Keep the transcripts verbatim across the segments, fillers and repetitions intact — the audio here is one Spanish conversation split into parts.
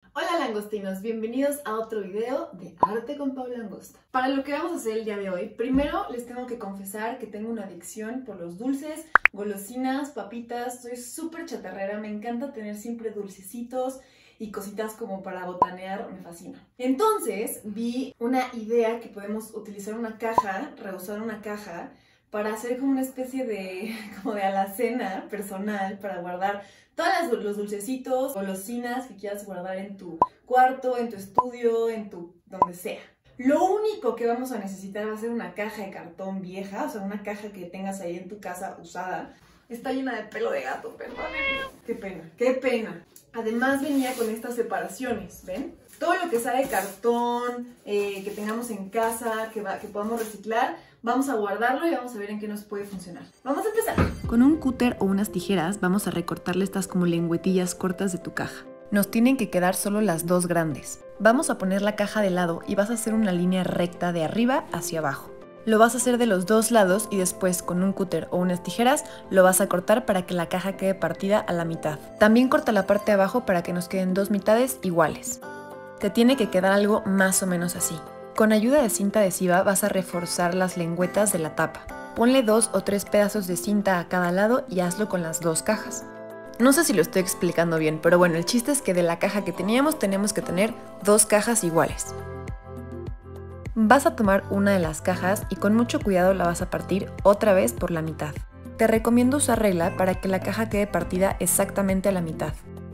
Hola langostinos, bienvenidos a otro video de Arte con Pau Langosta. Para lo que vamos a hacer el día de hoy, primero les tengo que confesar que tengo una adicción por los dulces, golosinas, papitas. Soy súper chatarrera, me encanta tener siempre dulcecitos y cositas como para botanear, me fascina. Entonces vi una idea que podemos utilizar una caja, reusar una caja, para hacer como una especie de, como de alacena personal para guardar todos los dulcecitos, golosinas que quieras guardar en tu cuarto, en tu estudio, en tu donde sea. Lo único que vamos a necesitar va a ser una caja de cartón vieja, o sea, una caja que tengas ahí en tu casa usada. Está llena de pelo de gato, perdónenme. Qué pena, qué pena. Además venía con estas separaciones, ¿ven? Todo lo que sea de cartón, eh, que tengamos en casa, que, va, que podamos reciclar, vamos a guardarlo y vamos a ver en qué nos puede funcionar. ¡Vamos a empezar! Con un cúter o unas tijeras vamos a recortarle estas como lengüetillas cortas de tu caja. Nos tienen que quedar solo las dos grandes. Vamos a poner la caja de lado y vas a hacer una línea recta de arriba hacia abajo. Lo vas a hacer de los dos lados y después con un cúter o unas tijeras lo vas a cortar para que la caja quede partida a la mitad. También corta la parte de abajo para que nos queden dos mitades iguales. Te tiene que quedar algo más o menos así. Con ayuda de cinta adhesiva vas a reforzar las lengüetas de la tapa. Ponle dos o tres pedazos de cinta a cada lado y hazlo con las dos cajas. No sé si lo estoy explicando bien, pero bueno, el chiste es que de la caja que teníamos tenemos que tener dos cajas iguales. Vas a tomar una de las cajas y con mucho cuidado la vas a partir otra vez por la mitad. Te recomiendo usar regla para que la caja quede partida exactamente a la mitad.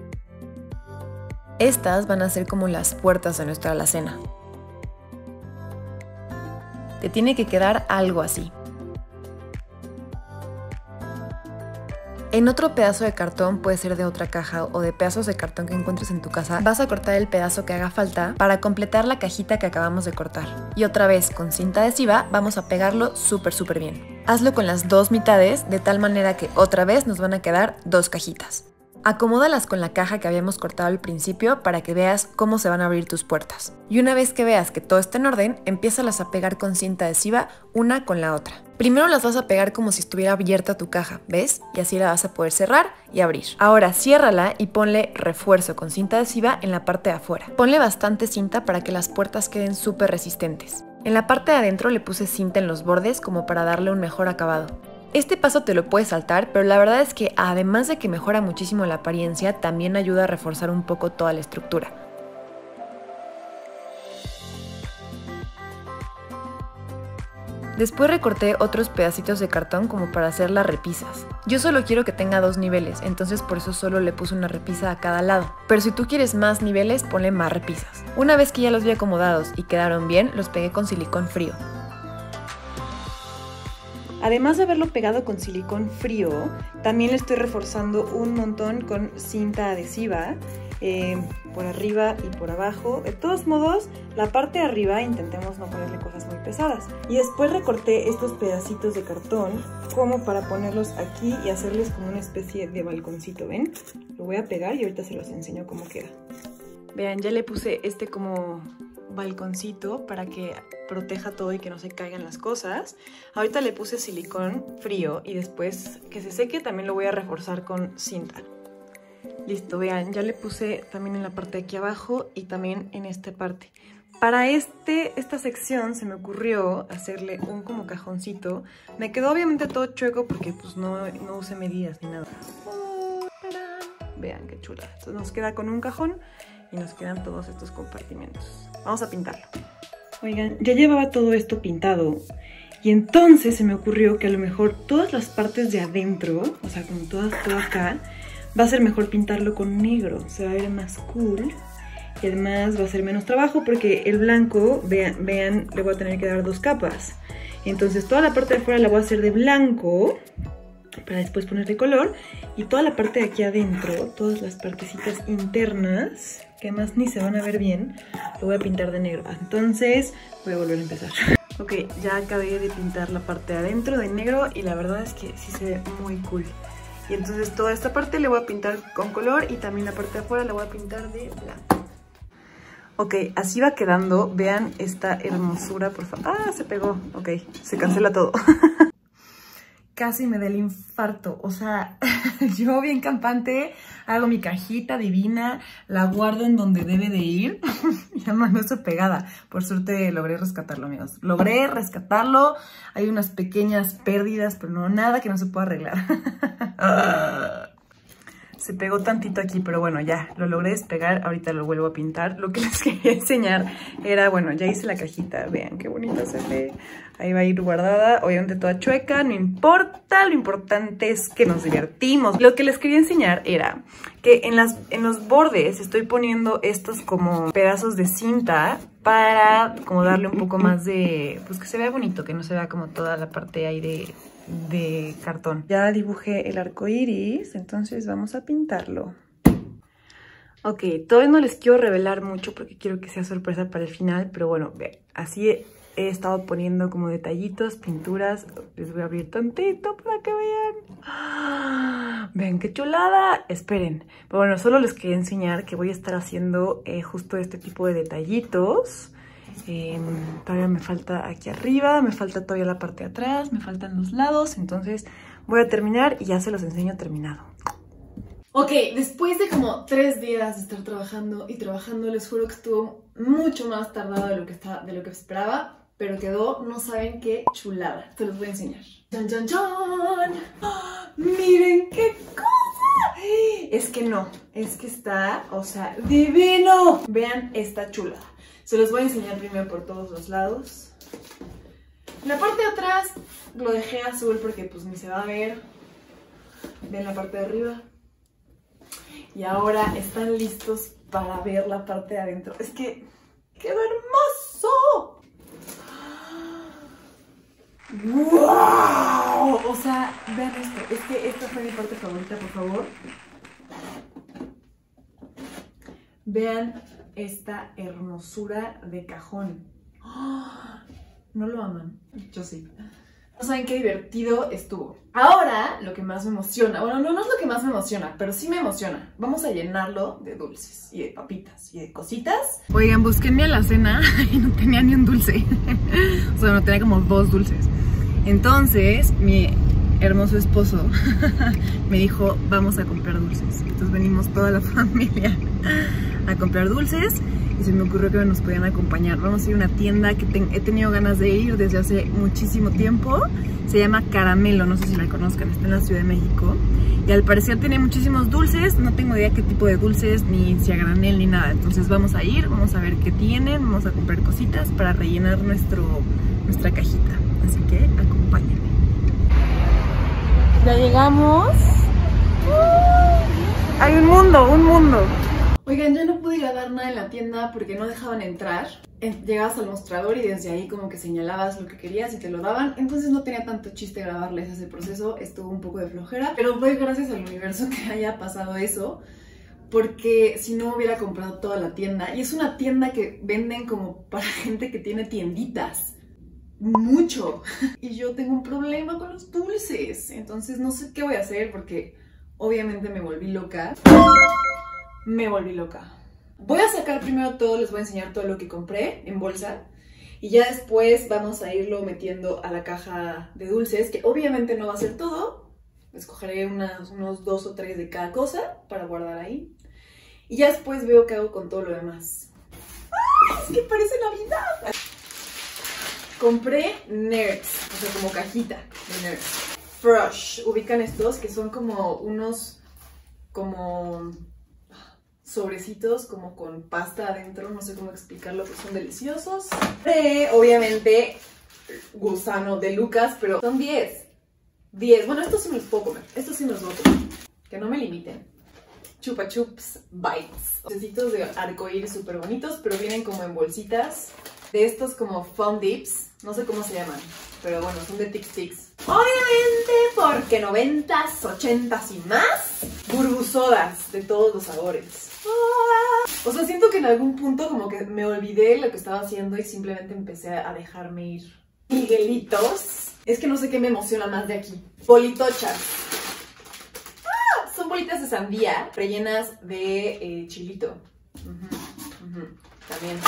Estas van a ser como las puertas de nuestra alacena. Te tiene que quedar algo así. En otro pedazo de cartón, puede ser de otra caja o de pedazos de cartón que encuentres en tu casa, vas a cortar el pedazo que haga falta para completar la cajita que acabamos de cortar. Y otra vez, con cinta adhesiva, vamos a pegarlo súper súper bien. Hazlo con las dos mitades, de tal manera que otra vez nos van a quedar dos cajitas. Acomódalas con la caja que habíamos cortado al principio para que veas cómo se van a abrir tus puertas. Y una vez que veas que todo está en orden, empiézalas a pegar con cinta adhesiva una con la otra. Primero las vas a pegar como si estuviera abierta tu caja, ¿ves? Y así la vas a poder cerrar y abrir. Ahora ciérrala y ponle refuerzo con cinta adhesiva en la parte de afuera. Ponle bastante cinta para que las puertas queden súper resistentes. En la parte de adentro le puse cinta en los bordes como para darle un mejor acabado. Este paso te lo puedes saltar, pero la verdad es que además de que mejora muchísimo la apariencia, también ayuda a reforzar un poco toda la estructura. Después recorté otros pedacitos de cartón como para hacer las repisas. Yo solo quiero que tenga dos niveles, entonces por eso solo le puse una repisa a cada lado. Pero si tú quieres más niveles, ponle más repisas. Una vez que ya los vi acomodados y quedaron bien, los pegué con silicón frío. Además de haberlo pegado con silicón frío, también le estoy reforzando un montón con cinta adhesiva, eh, por arriba y por abajo. De todos modos, la parte de arriba intentemos no ponerle cosas muy pesadas. Y después recorté estos pedacitos de cartón como para ponerlos aquí y hacerles como una especie de balconcito, ¿ven? Lo voy a pegar y ahorita se los enseño cómo queda. Vean, ya le puse este como balconcito para que proteja todo y que no se caigan las cosas. Ahorita le puse silicón frío y después que se seque también lo voy a reforzar con cinta. Listo, vean, ya le puse también en la parte de aquí abajo y también en esta parte. Para este, esta sección se me ocurrió hacerle un como cajoncito. Me quedó obviamente todo chueco porque pues no, no usé medidas ni nada. Oh, vean qué chula. Entonces nos queda con un cajón y nos quedan todos estos compartimentos. Vamos a pintarlo. Oigan, ya llevaba todo esto pintado y entonces se me ocurrió que a lo mejor todas las partes de adentro, o sea, como todas, todo acá, va a ser mejor pintarlo con negro. Se va a ver más cool y además va a ser menos trabajo porque el blanco, vean, vean, le voy a tener que dar dos capas. Entonces toda la parte de afuera la voy a hacer de blanco para después ponerle color y toda la parte de aquí adentro, todas las partecitas internas, que además ni se van a ver bien, lo voy a pintar de negro. Entonces voy a volver a empezar. Ok, ya acabé de pintar la parte de adentro de negro y la verdad es que sí se ve muy cool. Y entonces toda esta parte le voy a pintar con color y también la parte de afuera la voy a pintar de blanco. Ok, así va quedando. Vean esta hermosura, por favor. Ah, se pegó. Ok, se cancela todo. casi me da el infarto. O sea, yo bien campante, hago mi cajita divina, la guardo en donde debe de ir. Y la mano está pegada. Por suerte logré rescatarlo, amigos. Logré rescatarlo. Hay unas pequeñas pérdidas, pero no, nada que no se pueda arreglar. Se pegó tantito aquí, pero bueno, ya lo logré despegar. Ahorita lo vuelvo a pintar. Lo que les quería enseñar era, bueno, ya hice la cajita. Vean qué bonita se ve. Ahí va a ir guardada, obviamente toda chueca, no importa. Lo importante es que nos divertimos. Lo que les quería enseñar era que en, las, en los bordes estoy poniendo estos como pedazos de cinta para como darle un poco más de, pues que se vea bonito, que no se vea como toda la parte ahí de... de cartón. Ya dibujé el arco iris, entonces vamos a pintarlo. Ok, todavía no les quiero revelar mucho porque quiero que sea sorpresa para el final, pero bueno, ve, así he, he estado poniendo como detallitos, pinturas. Les voy a abrir tantito para que vean. ¡Ah! Vean qué chulada. Esperen, pero bueno, solo les quería enseñar que voy a estar haciendo eh, justo este tipo de detallitos. Eh, todavía me falta aquí arriba, me falta todavía la parte de atrás, me faltan los lados, entonces voy a terminar y ya se los enseño terminado. Ok, después de como tres días de estar trabajando y trabajando, les juro que estuvo mucho más tardado de lo que, está, de lo que esperaba, pero quedó, no saben qué chulada. Te los voy a enseñar. ¡Chan, chan, chan! ¡Oh, miren qué cosa! Es que no, es que está, o sea, divino. Vean esta chulada. Se los voy a enseñar primero por todos los lados. La parte de atrás lo dejé azul porque pues ni se va a ver. Ven la parte de arriba. Y ahora están listos para ver la parte de adentro. Es que ¡quedó hermoso! ¡Wow! O sea, vean esto. Es que esta fue mi parte favorita, por favor. Vean esta hermosura de cajón. ¡Oh! ¿No lo aman? Yo sí. No saben qué divertido estuvo. Ahora, lo que más me emociona, bueno, no, no es lo que más me emociona, pero sí me emociona. Vamos a llenarlo de dulces y de papitas y de cositas. Oigan, busquenme a la cena y no tenía ni un dulce. O sea, no tenía como dos dulces. Entonces, mi hermoso esposo me dijo, vamos a comprar dulces. Entonces venimos toda la familia a comprar dulces. Y se me ocurrió que nos podían acompañar. Vamos a ir a una tienda que te he tenido ganas de ir desde hace muchísimo tiempo. Se llama Caramelo, no sé si la conozcan, está en la Ciudad de México. Y al parecer tiene muchísimos dulces, no tengo idea qué tipo de dulces, ni si a granel, ni nada. Entonces vamos a ir, vamos a ver qué tienen, vamos a comprar cositas para rellenar nuestro, nuestra cajita. Así que acompáñenme. Ya llegamos. ¡Uh! Hay un mundo, un mundo. Oigan, yo no pude ir a dar nada en la tienda porque no dejaban entrar. Llegabas al mostrador y desde ahí como que señalabas lo que querías y te lo daban. Entonces no tenía tanto chiste grabarles ese proceso, estuvo un poco de flojera. Pero doy gracias al universo que haya pasado eso, porque si no hubiera comprado toda la tienda. Y es una tienda que venden como para gente que tiene tienditas. Mucho. Y yo tengo un problema con los dulces. Entonces no sé qué voy a hacer porque obviamente me volví loca. Me volví loca. Voy a sacar primero todo, les voy a enseñar todo lo que compré en bolsa. Y ya después vamos a irlo metiendo a la caja de dulces, que obviamente no va a ser todo. Escogeré unas, unos dos o tres de cada cosa para guardar ahí. Y ya después veo qué hago con todo lo demás. ¡Ah! Es que parece Navidad. Compré Nerds, o sea, como cajita de Nerds. Frush, ubican estos que son como unos, como... sobrecitos como con pasta adentro, no sé cómo explicarlo, pero son deliciosos. Eh, obviamente gusano de Lucas, pero son diez. diez, bueno, estos sí me los puedo comer, estos sí me los voy a comer. Que no me limiten. Chupa Chups Bites. Dulcecitos de arcoíris súper bonitos, pero vienen como en bolsitas. De estos como Fun Dips, no sé cómo se llaman, pero bueno, son de Tic Tics. Obviamente, porque noventas, ochentas y más, burbusodas de todos los sabores. O sea, siento que en algún punto como que me olvidé de lo que estaba haciendo y simplemente empecé a dejarme ir. Miguelitos. Es que no sé qué me emociona más de aquí. Bolitochas. ¡Ah! Son bolitas de sandía rellenas de eh, chilito. Uh-huh, uh-huh. También.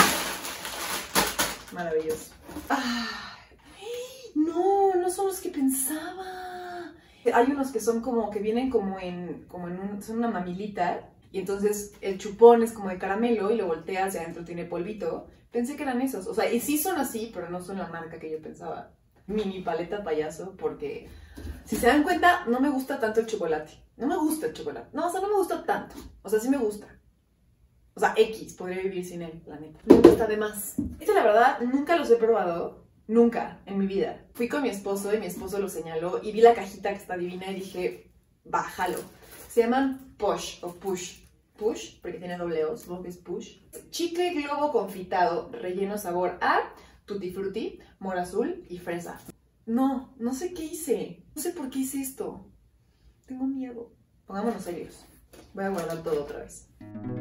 Maravilloso. ¡Ah! No, no son los que pensaba. Hay unos que son como, que vienen como en, como en un, son una mamilita, y entonces el chupón es como de caramelo y lo volteas y adentro tiene polvito. Pensé que eran esos, o sea, y sí son así, pero no son la marca que yo pensaba. Mini paleta payaso, porque si se dan cuenta, no me gusta tanto el chocolate. No me gusta el chocolate. No, o sea, no me gusta tanto. O sea, sí me gusta. O sea, X, podría vivir sin él, la neta. Me gusta de más. Este, la verdad, nunca los he probado. Nunca en mi vida. Fui con mi esposo y mi esposo lo señaló y vi la cajita que está divina y dije, bájalo. Se llaman Push o Push. Push, porque tiene doble O, supongo que es Push. Chicle globo confitado, relleno sabor a tutti frutti, mora azul y fresa. No, no sé qué hice. No sé por qué hice esto. Tengo miedo. Pongámonos serios. Voy a guardar todo otra vez.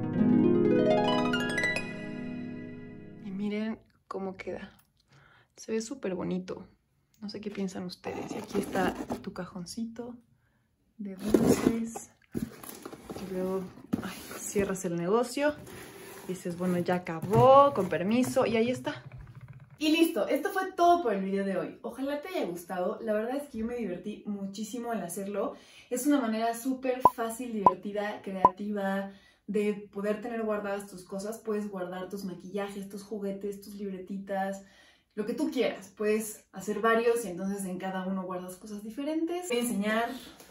Y miren cómo queda. Se ve súper bonito. No sé qué piensan ustedes. Y aquí está tu cajoncito de dulces. Y luego ay, cierras el negocio. Dices, bueno, ya acabó, con permiso. Y ahí está. Y listo, esto fue todo por el video de hoy. Ojalá te haya gustado. La verdad es que yo me divertí muchísimo al hacerlo. Es una manera súper fácil, divertida, creativa de poder tener guardadas tus cosas. Puedes guardar tus maquillajes, tus juguetes, tus libretitas, lo que tú quieras. Puedes hacer varios y entonces en cada uno guardas cosas diferentes. Voy a enseñar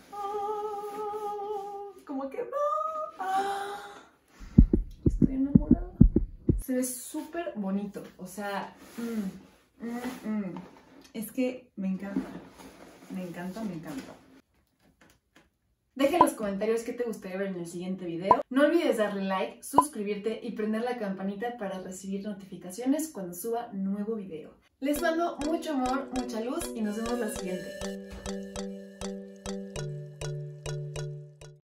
oh, cómo quedó. Oh, estoy enamorada. Se ve súper bonito. O sea, mm, mm, mm. Es que me encanta. Me encanta, me encanta. Deja en los comentarios qué te gustaría ver en el siguiente video. No olvides darle like, suscribirte y prender la campanita para recibir notificaciones cuando suba nuevo video. Les mando mucho amor, mucha luz y nos vemos la siguiente.